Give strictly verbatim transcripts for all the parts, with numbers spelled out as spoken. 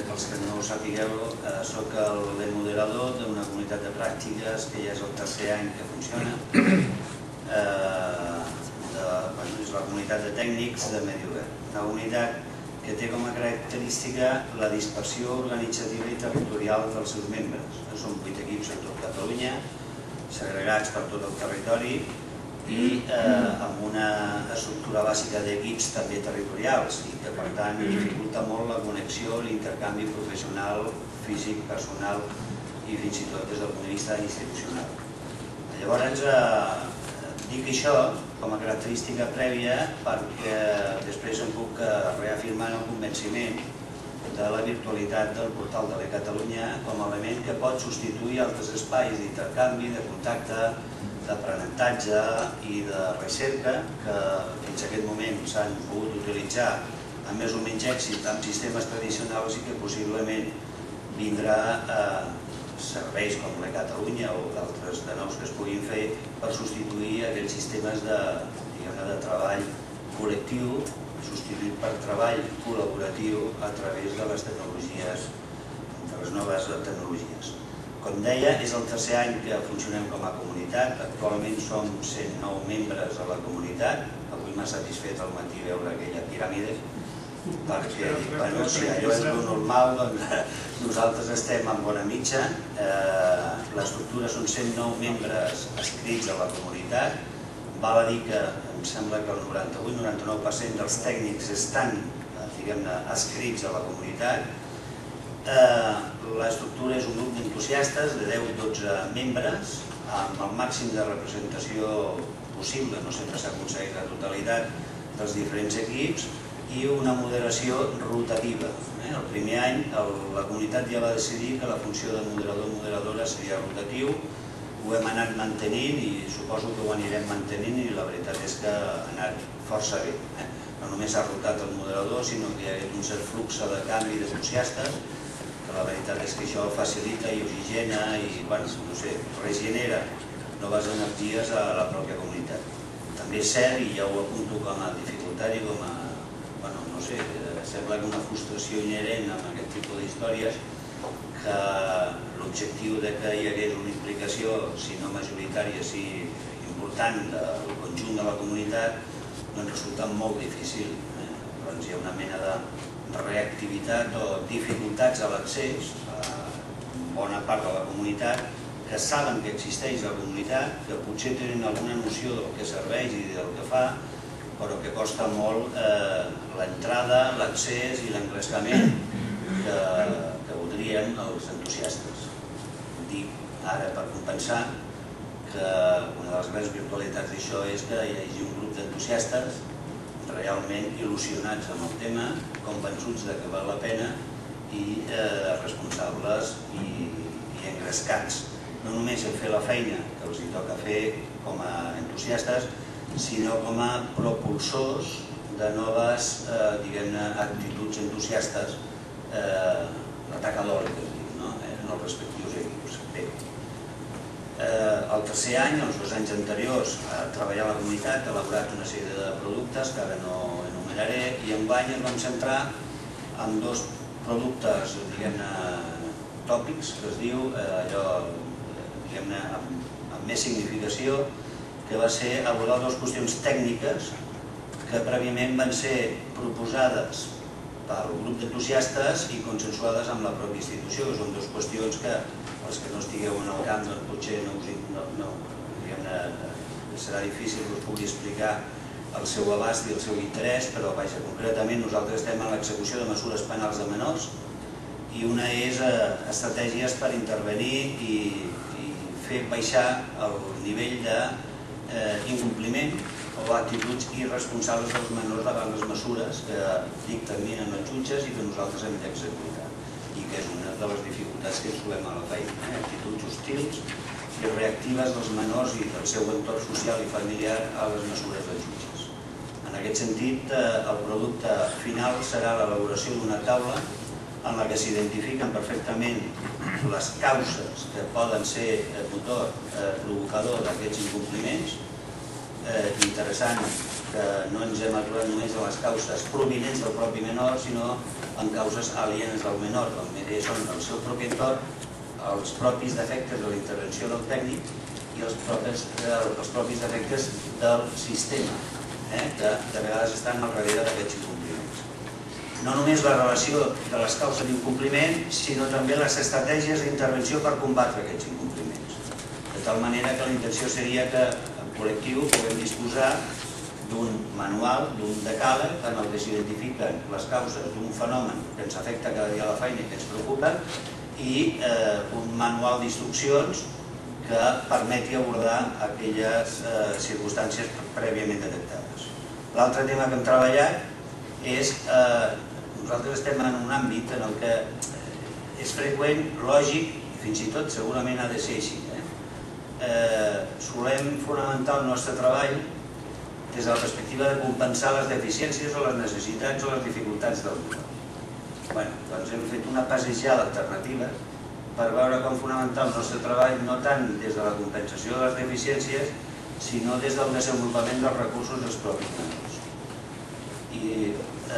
pels que no ho sapigueu, soc el moderador d'una comunitat de pràctiques que ja és el tercer any que funciona. És la comunitat de tècnics de Medi Obert. Una comunitat que té com a característica la dispersió organitzativa i territorial dels seus membres. Són vuit equips en tot Catalunya, segregats per tot el territori i amb una estructura bàsica d'equips també territorials i que per tant dificulta molt la connexió, l'intercanvi professional, físic, personal i fins i tot des del punt de vista institucional. Llavors, dic això com a característica prèvia perquè després em puc reafirmar el convenciment de la virtualitat del portal de l'e-Catalunya com a element que pot substituir altres espais d'intercanvi, de contacte, d'aprenentatge i de recerca que fins a aquest moment s'han pogut utilitzar amb més o menys èxit amb sistemes tradicionals i que possiblement vindrà a serveis com l'e-Catalunya o d'altres de nous que es puguin fer per substituir aquells sistemes de treball col·lectiu substituït per treball col·laboratiu a través de les tecnologies, de les noves tecnologies. Com deia, és el tercer any que funcionem com a comunitat. Actualment som cent nou membres a la comunitat. Avui m'ha satisfet al matí veure aquella piràmide perquè, bueno, si allò és el normal, doncs nosaltres estem en bona mitja. L'estructura són cent nou membres adscrits a la comunitat. Val a dir que em sembla que el noranta-vuit noranta-nou per cent dels tècnics estan, diguem-ne, adscrits a la comunitat. L'estructura és un grup d'entusiastes de deu a dotze membres amb el màxim de representació possible, no sempre s'aconsegueix la totalitat dels diferents equips i una moderació rotativa. El primer any la comunitat ja va decidir que la funció de moderador o moderadora seria rotatiu. Ho hem anat mantenint i suposo que ho anirem mantenint i la veritat és que ha anat força bé. No només s'ha rotat el moderador, sinó que hi ha hagut un cert flux de canvi d'entusiastes, que la veritat és que això facilita i oxigena i, bueno, no sé, regenera noves energies a la pròpia comunitat. També és cert, i ja ho apunto com a dificultat i com a, bueno, no sé, sembla que una frustració inherent amb aquest tipus d'històries, que l'objectiu de que hi hagués una implicació, si no majoritària, si important, del conjunt de la comunitat, doncs resulta molt difícil. Doncs hi ha una mena de reactivitat o dificultats a l'accés a bona part de la comunitat que saben que existeix la comunitat, que potser tenen alguna noció del que serveix i del que fa, però que costa molt l'entrada, l'accés i l'engrescament que voldrien els entusiastes. Dic ara per compensar que una de les grans virtualitats d'això és que hi hagi un grup d'entusiastes realment il·lusionats amb el tema, convençuts que val la pena i responsables i engrescats, no només en fer la feina que els toca fer com a entusiastes, sinó com a propulsors de noves actituds entusiastes, l'atac a l'oli, que es diu, en els respectius equips. El tercer any, els dos anys anteriors, a treballar a la comunitat, ha elaborat una sèrie de productes que ara no enumeraré, i enguany ens vam centrar en dos productes, diguem-ne, tòpics, que es diu, allò, diguem-ne, amb més significació, que va ser abordar dues qüestions tècniques que prèviament van ser proposades pel grup d'entusiastes i consensuades amb la pròpia institució, que són dues qüestions que els que no estigueu en el camp doncs potser no serà difícil que us pugui explicar el seu abast i el seu interès, però vaja, concretament nosaltres estem en l'execució de mesures penals de menors i una és estratègies per intervenir i fer baixar el nivell d'incompliment o actituds irresponsables dels menors davant les mesures que dictaminen els jutges i que nosaltres hem d'executar, i que és una de les dificultats que ens trobem a la feina, actituds hostils i reactives dels menors i del seu entorn social i familiar a les mesures dels jutges. En aquest sentit, el producte final serà l'elaboració d'una taula en la que s'identifiquen perfectament les causes que poden ser el motor provocador d'aquests incompliments. Interessant que no ens hem aturat només a les causes provinents del propi menor, sinó en causes alienes del menor, com són el seu propi entorn, els propis defectes de la intervenció del tècnic i els propis defectes del sistema, que de vegades estan al darrere d'aquests incompliments. No només la relació de les causes d'incompliment, sinó també les estratègies d'intervenció per combatre aquests incompliments. De tal manera que la intenció seria que en col·lectiu puguem disposar d'un manual, d'un decàleg, en el que s'identifiquen les causes d'un fenomen que ens afecta cada dia a la feina i que ens preocupa, i un manual d'instruccions que permeti abordar aquelles circumstàncies prèviament detectades. L'altre tema que hem treballat és, nosaltres estem en un àmbit en el que és freqüent, lògic, i fins i tot segurament ha de ser així. Solem fonamentar el nostre treball des de la perspectiva de compensar les deficiències o les necessitats o les dificultats del menor. Bé, doncs hem fet una passejada alternativa per veure com fonamentar el nostre treball no tant des de la compensació de les deficiències, sinó des del desenvolupament dels recursos dels propis menors. I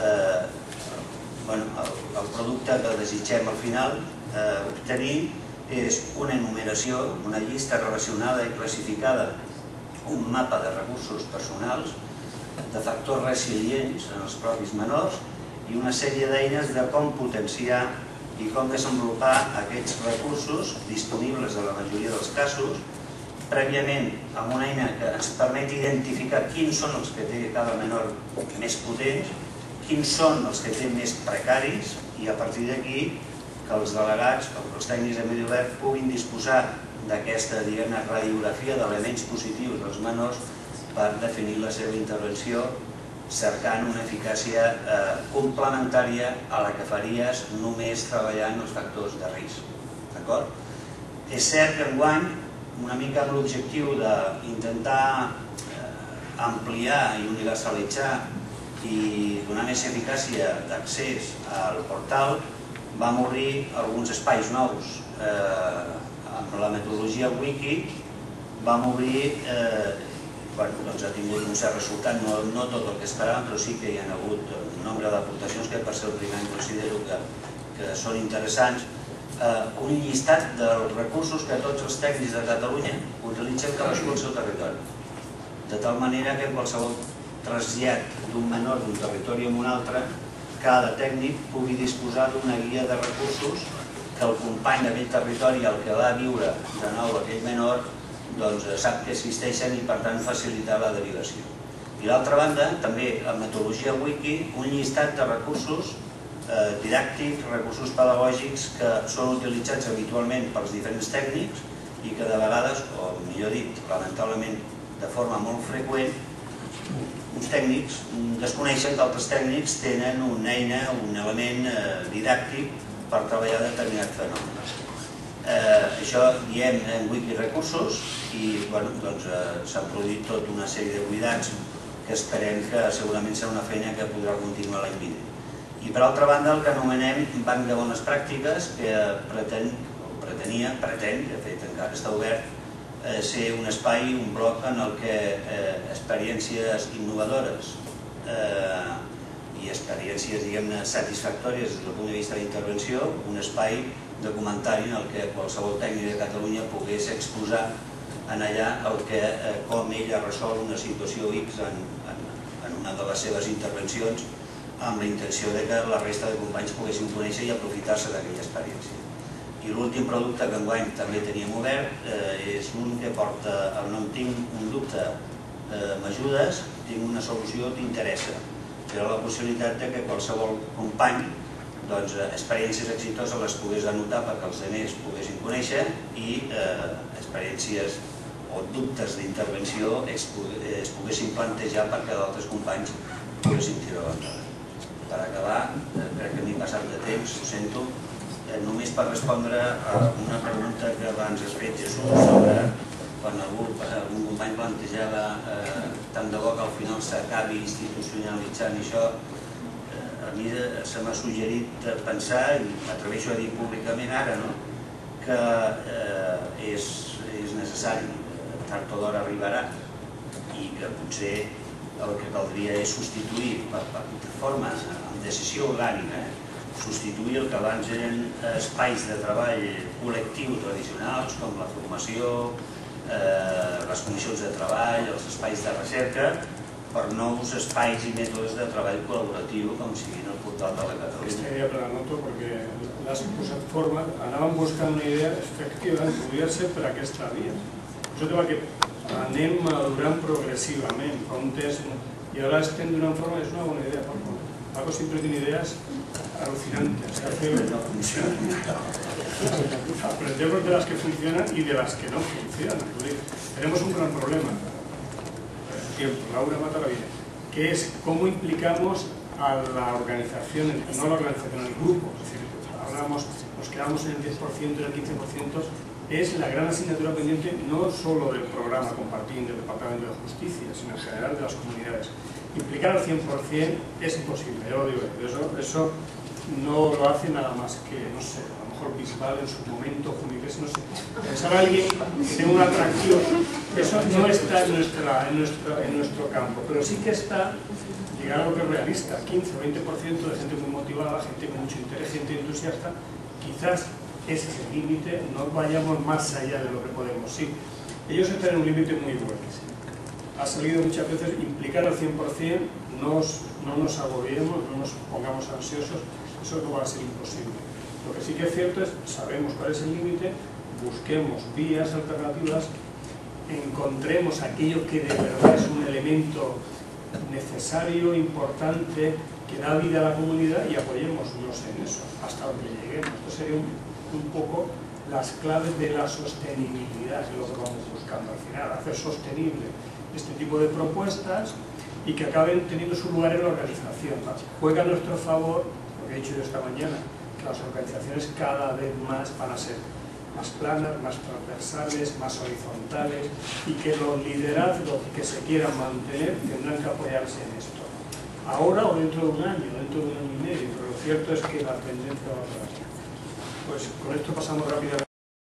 el producte que desitgem al final obtenir és una enumeració, una llista relacionada i classificada, un mapa de recursos personals, de factors resilients en els propis menors i una sèrie d'eines de com potenciar i com desenvolupar aquests recursos disponibles en la majoria dels casos, prèviament amb una eina que ens permeti identificar quins són els que té cada menor més potents, quins són els que té més precaris, i a partir d'aquí que els delegats, com els tècnics de medi obert, puguin disposar d'aquesta, diguem-ne, radiografia d'elements positius dels menors per definir la seva intervenció cercant una eficàcia complementària a la que faries només treballant els factors de risc. D'acord? És cert que enguany, una mica amb l'objectiu d'intentar ampliar i universalitzar i donar més eficàcia d'accés al portal, vam obrir alguns espais nous. Amb la metodologia Wiki vam obrir, doncs ha tingut un cert resultat, no tot el que esperàvem, però sí que hi ha hagut un nombre d'aportacions que per ser el primer considero que són interessants, un llistat dels recursos que tots els tècnics de Catalunya utilitzen cadascú al seu territori. De tal manera que en qualsevol trasllat d'un menor d'un territori a un altre, cada tècnic pugui disposar d'una guia de recursos que el company d'aquell territori al que va viure de nou aquell menor sap que existeixen i per tant facilitar la derivació. I d'altra banda, també amb metodologia Wiki, un llistat de recursos didàctics, recursos pedagògics que són utilitzats habitualment pels diferents tècnics i que de vegades, o millor dit, lamentablement de forma molt freqüent, uns tècnics desconeixen que altres tècnics tenen una eina, un element didàctic per treballar determinats fenòmens. Això diem en Wiki Recursos i s'ha produït tota una sèrie de cuidats que esperem que segurament serà una feina que podrà continuar l'any vinent. I per altra banda, el que anomenem Banc de Bones Pràctiques, que pretén, o pretenia, pretén, de fet encara està obert, ser un espai, un bloc en el que experiències innovadores i experiències, diguem-ne, satisfactòries des del punt de vista de l'intervenció, un espai de comentari en el que qualsevol tècnic de Catalunya pogués exposar en allà com ell ha resolt una situació X en una de les seves intervencions amb la intenció que la resta de companys poguessin conèixer i aprofitar-se d'aquella experiència. I l'últim producte que enguany també teníem obert és un que porta el nom Tinc un dubte, m'ajudes, tinc una solució, t'interessa. Era la possibilitat que qualsevol company experiències exitoses les pogués anotar perquè els altres poguessin conèixer i experiències o dubtes d'intervenció es poguessin plantejar perquè d'altres companys poguessin tirar endavant. Per acabar, crec que m'he passat de temps, ho sento, només per respondre a una pregunta que abans has fet, Jesús, sobre quan algun company plantejava tant de bo que al final s'acabi institucionalitzant això. A mi se m'ha suggerit pensar, i m'atreveixo a dir públicament ara, que és necessari, tard o d'hora arribarà, i que potser el que caldria és substituir, per, per, de forma, amb decisió orgànica, eh, substituir el que abans eren espais de treball col·lectiu tradicionals, com la formació, eh, les comissions de treball, els espais de recerca, per nous espais i mètodes de treball col·laboratiu, com siguin el portal de la Catalunya. Esta idea la noto perquè l'has posat forma, anàvem buscant una idea efectiva, podria ser per aquesta via. Això tema que anem madurant progressivament, fa un test, i ara estem donant forma, és una bona idea, Paco. Paco siempre tiene ideas alucinantes, hace... aprendemos de las que funcionan y de las que no funcionan. Tenemos un gran problema, tiempo, Laura Mata viene, que es cómo implicamos a la organización, no a la organización, al grupo. Es decir, hablamos, nos quedamos en el diez por ciento, en el quince por ciento, es la gran asignatura pendiente no solo del programa compartido del Departamento de Justicia, sino en general de las comunidades. Implicar al cien por cien es imposible, ya lo digo, eso, eso no lo hace nada más que, no sé, a lo mejor Bisbal en su momento, Juniques, no sé, pensar a alguien que tenga una atracción, eso no está en, nuestra, en, nuestro, en nuestro campo, pero sí que está llegar a lo que es realista, quince o veinte por ciento de gente muy motivada, gente con mucho interés, gente entusiasta, quizás ese es el límite, no vayamos más allá de lo que podemos, sí, ellos están en un límite muy bueno. Ha salido muchas veces implicar al cien por cien, no nos agobiemos, no nos pongamos ansiosos, eso no va a ser imposible. Lo que sí que es cierto es, sabemos cuál es el límite, busquemos vías alternativas, encontremos aquello que de verdad es un elemento necesario, importante, que da vida a la comunidad y apoyémonos en eso, hasta donde lleguemos. Esto sería un, un poco las claves de la sostenibilidad, que es lo que vamos buscando al final, hacer sostenible este tipo de propuestas y que acaben teniendo su lugar en la organización. Juega a nuestro favor, lo que he dicho yo esta mañana, que las organizaciones cada vez más van a ser más planas, más transversales, más horizontales y que los liderazgos que se quieran mantener tendrán que apoyarse en esto. Ahora o dentro de un año, dentro de un año y medio, pero lo cierto es que la tendencia va a ser así. Pues con esto pasamos rápidamente.